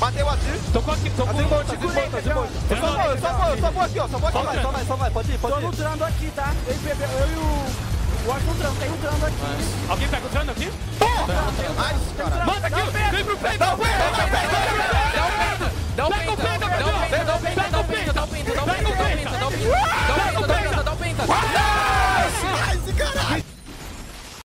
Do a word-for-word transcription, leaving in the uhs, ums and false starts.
Matei o Azir. Tocou aqui, tocou. Azir morto, Azir morto, Azir morto. Eu só vou, eu só vou, eu só vou aqui, ó. Só vou aqui, vai, só vai, só vai. Pode ir, pode ir. Tô lutrando aqui, tá? Eu, eu e o... O Arthur Trano, tem um Trano aqui. Alguém pega o Trano aqui? Nice, cara. Manda aqui!